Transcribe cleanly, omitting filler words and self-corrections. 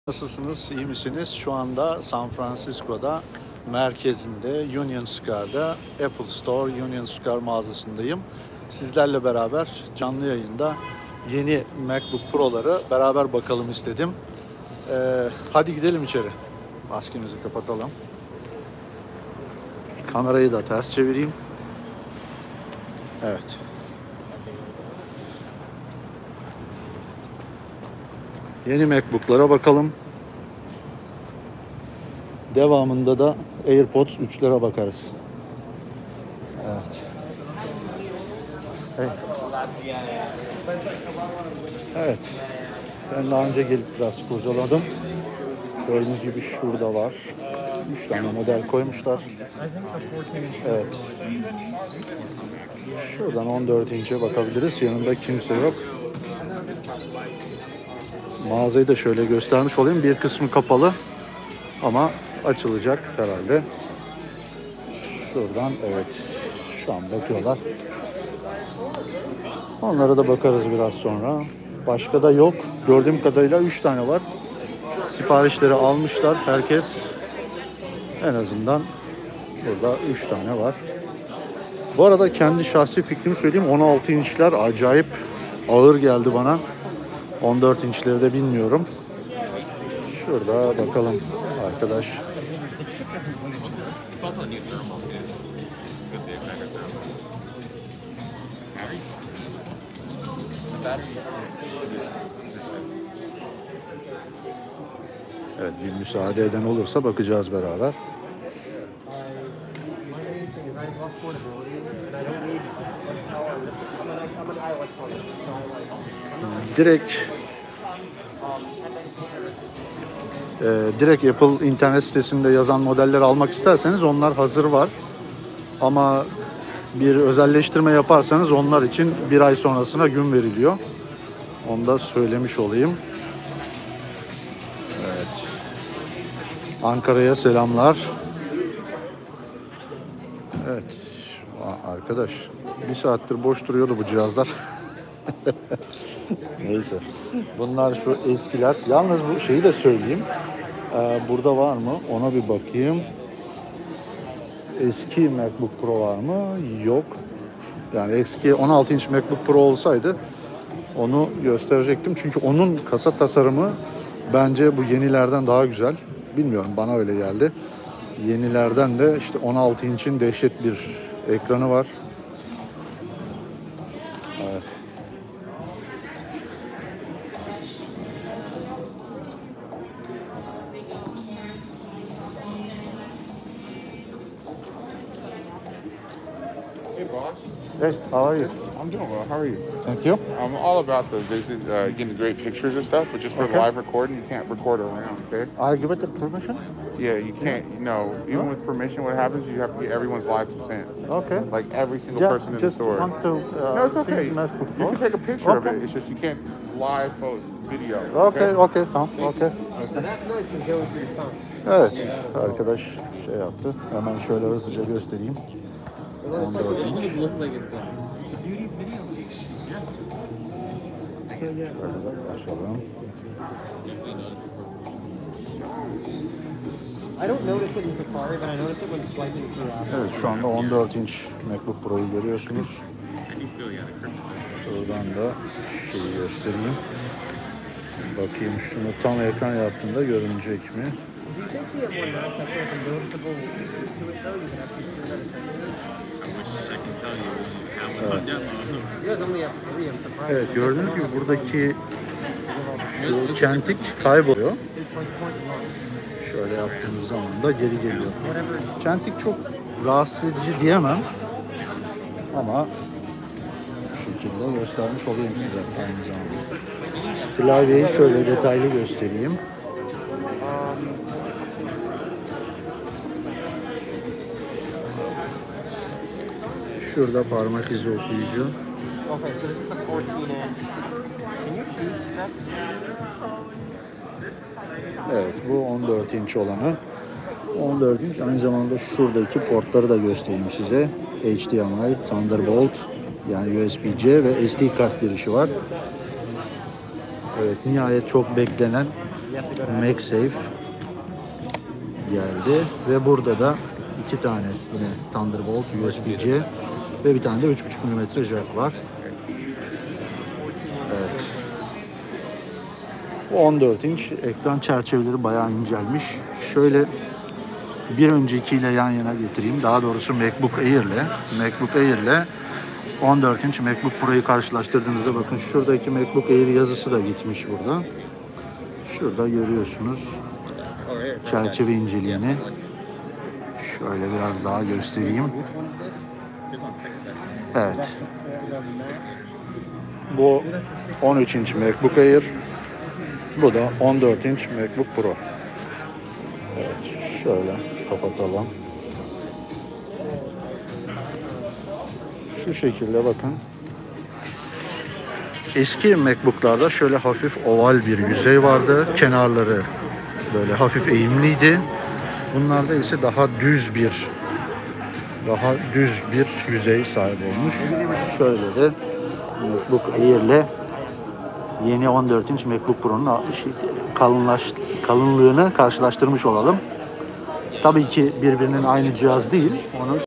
Nasılsınız, iyi misiniz? Şu anda San Francisco'da merkezinde Union Square'da Apple Store Union Square mağazasındayım. Sizlerle beraber canlı yayında yeni MacBook Pro'ları beraber bakalım istedim. Hadi gidelim içeri. Maskemizi kapatalım. Kamerayı da ters çevireyim. Evet. Yeni MacBook'lara bakalım. Devamında da AirPods 3'lere bakarız. Evet. Evet. Ben daha önce gelip biraz kurcaladım. Gördüğünüz gibi şurada var. 3 tane model koymuşlar. Evet. Şuradan 14 inç'e bakabiliriz. Yanında kimse yok. Mağazayı da şöyle göstermiş olayım. Bir kısmı kapalı ama açılacak herhalde. Şuradan evet. Şu an bakıyorlar. Onlara da bakarız biraz sonra. Başka da yok. Gördüğüm kadarıyla 3 tane var. Siparişleri almışlar. Herkes en azından burada 3 tane var. Bu arada kendi şahsi fikrimi söyleyeyim. 16 inçler acayip ağır geldi bana. 14 inçleri de bilmiyorum. Şurada bakalım arkadaş. Evet, bir müsaade eden olursa bakacağız beraber. Direkt Apple internet sitesinde yazan modelleri almak isterseniz onlar hazır var. Ama bir özelleştirme yaparsanız onlar için bir ay sonrasına gün veriliyor. Onu da söylemiş olayım. Evet. Ankara'ya selamlar. Evet. Arkadaş bir saattir boş duruyordu bu cihazlar. Neyse. Bunlar şu eskiler. Yalnız bu şeyi de söyleyeyim. Burada var mı? Ona bir bakayım. Eski MacBook Pro var mı? Yok. Yani eski 16 inç MacBook Pro olsaydı onu gösterecektim. Çünkü onun kasa tasarımı bence bu yenilerden daha güzel. Bilmiyorum, bana öyle geldi. Yenilerden de işte 16 inç'in dehşet bir ekranı var. Evet. Hey, boss. Hey, how are you? I'm doing well. How are you? Thank you. I'm all about the visit, getting great pictures and stuff, but just for Okay. live recording, you can't record around, okay? I give it the permission? Yeah, you can't, even with permission, what happens is you have to get everyone's live consent. Okay. Like every single Yeah, person in the just store. want to, No, it's okay. see the MacBook You Pro. can take a picture of Okay. it. It's just you can't live video. Okay, tamam, okay. Evet, arkadaş şey yaptı. Hemen şöyle hızlıca göstereyim. 14 inç. Şöyle de başlayalım. Evet, şu anda 14 inç MacBook Pro'yu görüyorsunuz. Buradan da şeyi göstereyim. Bakayım şunu tam ekran yaptığımda görünecek mi? Evet, gördüğünüz gibi buradaki şu çentik kayboluyor. Şöyle yaptığımız zaman da geri geliyor. Çentik çok rahatsız edici diyemem. Ama bu şekilde göstermiş olayım size aynı zamanda. Klavyeyi şöyle detaylı göstereyim. Şurada parmak izi okuyucu. Evet, bu 14 inç olanı. 14 inç aynı zamanda şuradaki portları da göstereyim size. HDMI, Thunderbolt, yani USB-C ve SD kart girişi var. Evet, nihayet çok beklenen MagSafe geldi ve burada da 2 tane yine Thunderbolt USB-C ve bir tane de 3.5 mm jack var. Evet. Bu 14 inç ekran çerçeveleri bayağı incelmiş. Şöyle bir öncekiyle yan yana getireyim. Daha doğrusu MacBook Air'le 14 inç MacBook Pro'yu karşılaştırdığınızda bakın şuradaki MacBook Air yazısı da gitmiş burada. Şurada görüyorsunuz çerçeve inceliğini. Şöyle biraz daha göstereyim. Evet. Bu 13 inç MacBook Air. Bu da 14 inç MacBook Pro. Evet. Şöyle kapatalım. Şu şekilde bakın. Eski MacBook'larda şöyle hafif oval bir yüzey vardı. Kenarları böyle hafif eğimliydi. Bunlarda ise daha düz bir yüzey sahip olmuş. Şöyle de MacBook Air'le yeni 14 inç MacBook Pro'nun kalınlığını karşılaştırmış olalım. Tabii ki birbirinin aynı cihaz değil. Onu